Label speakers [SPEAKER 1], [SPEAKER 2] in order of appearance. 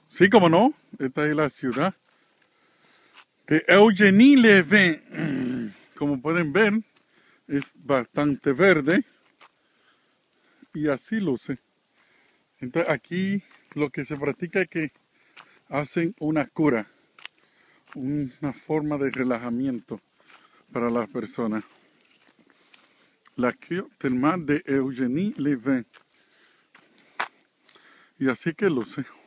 [SPEAKER 1] Sí, como no, esta es la ciudad de Eugenie-les-Bains. Como pueden ver, es bastante verde y así luce. Entonces aquí lo que se practica es que hacen una cura, una forma de relajamiento para las personas. La cure thermale de Eugenie-les-Bains. Y así que luce.